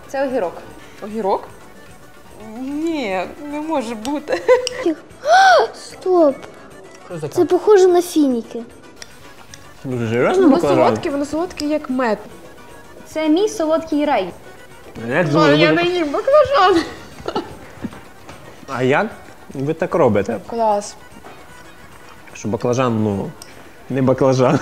Це огірок. Огірок? Ні, не може бути. Стоп. Що це Це похоже на фініки. Дуже серйозно баклажан? Воно солодке, як мед. Це мій солодкий рай. Я не їм баклажан. А як ви так робите? Клас. Що баклажан, ну, не баклажан.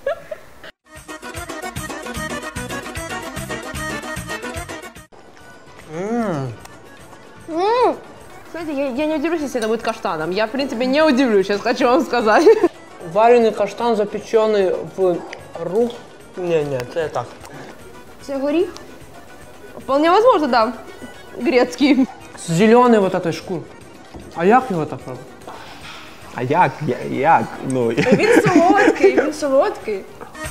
Знаете, я не удивлюсь, если это будет каштаном. Я, в принципе, не удивлюсь, сейчас хочу вам сказать. Варений каштан запечений в рух. Ні, це так. Це горіх? Вполне возможно, да. Грецький. Зелений вот этой шкур. А як його так робити? А як? Як? Ну, Він солодкий, він солодкий.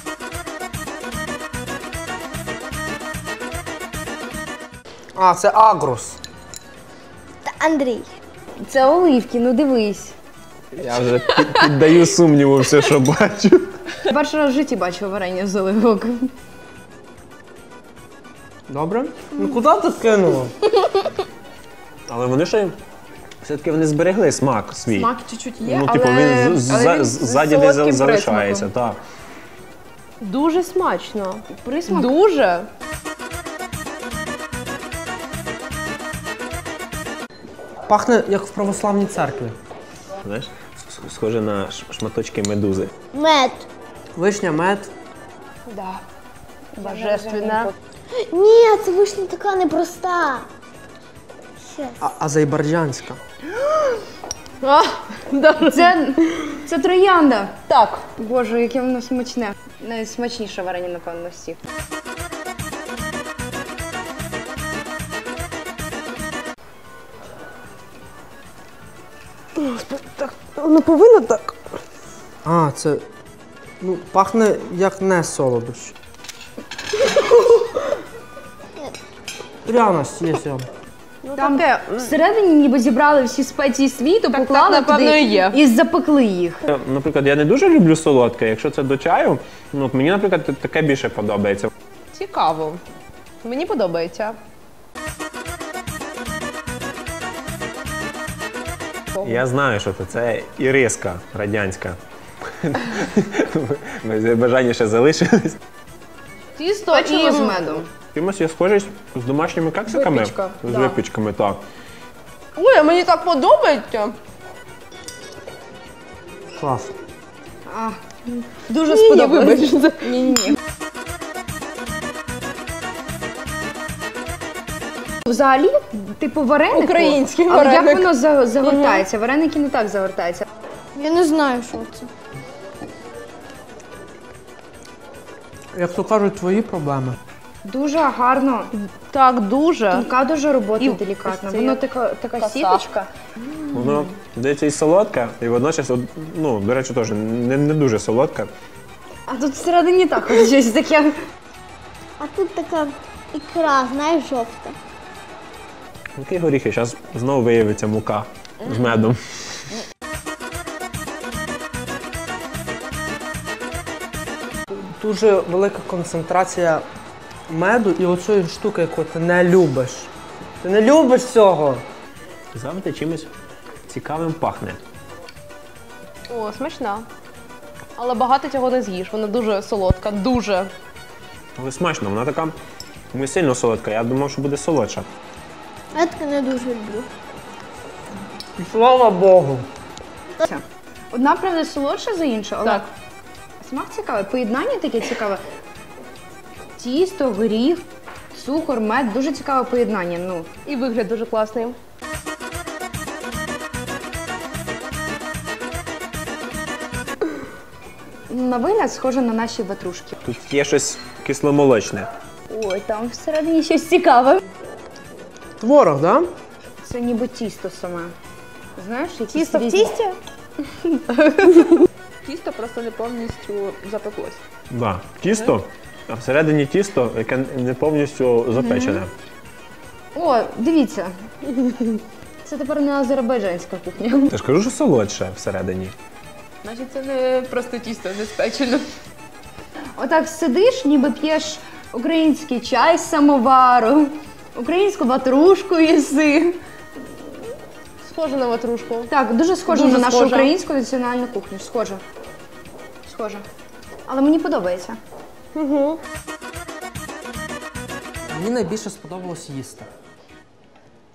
А, це агрус. Та Андрій. Це оливки, ну дивись. я вже піддаю сумніву все, що бачу. Перший раз в житті бачила варення з оливок. Добре? Ну куди ти кинула? Але вони ще все-таки вони зберегли смак свій. Смак чуть-чуть є, Ну, але... типу, він але він ззаді з десь солодким залишається, присмаком. так. Дуже смачно. Присмак? Дуже. Пахне як в православній церкві. Знаєш, схоже на шматочки медузи. Мед. Вишня, мед. Да. Божественно. Ні, це вишня така непроста. Щас. Азербайджанська. А, да. Це троянда. Так. Боже, яке воно смачне. Найсмачніше варення, напевно, всіх. Воно повинно так. А, це. Ну, пахне як не солодощ. Пряность є сьогодні. Там таке. всередині ніби зібрали всі спеції світу, поклали напевно, туди і є. і запекли їх. Наприклад, я не дуже люблю солодке. Якщо це до чаю, ну, от мені, наприклад, таке більше подобається. Цікаво. Мені подобається. Я знаю, що це іриска радянська. Ми з бажання ще залишились. Тісто Печиво і з медом. Чимось є схожість з домашніми кексиками. Випічка, З да. випічками, так. Ой, а мені так подобається. Клас. Дуже Ні, сподобалось. вибач. Ні-ні-ні. Взагалі, типу варенику, Український але вареник. як воно загортається? Вареники не так загортаються. Я не знаю, що це. Як то кажуть, твої проблеми. Дуже гарно. Так, дуже. Тонка дуже робота І делікатна. ось це Воно така коса. сіточка. Воно, здається, і солодке, і водночас, ну, до речі, теж не дуже солодке. А тут всередині також щось таке. А тут така ікра, знаєш, жовта. Які горіхи, зараз знову виявиться мука з медом. Дуже велика концентрація меду і оцієї штуки, яку ти не любиш. Ти не любиш цього. Завжди чимось цікавим пахне. О, смачна. Але багато цього не з'їш. Вона дуже солодка, дуже. Але смачно, вона така не сильно солодка, я думав, що буде солодша. Я таке не дуже люблю. І слава Богу. Одна, правда, солодша за іншу, але Так. смак цікавий, поєднання таке цікаве. Тісто, горіх, цукор, мед, дуже цікаве поєднання. Ну, І вигляд дуже класний. на вигляд схоже на наші ватрушки. Тут є щось кисломолочне. Ой, там всередині щось цікаве. Творог, да? Це ніби тісто саме. Знаєш, якісь Тісто в різні- тісті? Тісто просто не повністю запеклось. Да. Тісто, а всередині тісто, яке не повністю запечене. О, дивіться. Це тепер не азербайджанська кухня. Я ж кажу, що солодше всередині. Значить, це не просто тісто не спечено. Отак сидиш, ніби п'єш український чай з самовару. Українську ватрушку їси. Схоже на ватрушку. Так, дуже схоже Дуже на нашу схоже. українську національну кухню. Схоже. Схоже. Але мені подобається. Мені найбільше сподобалось їсти.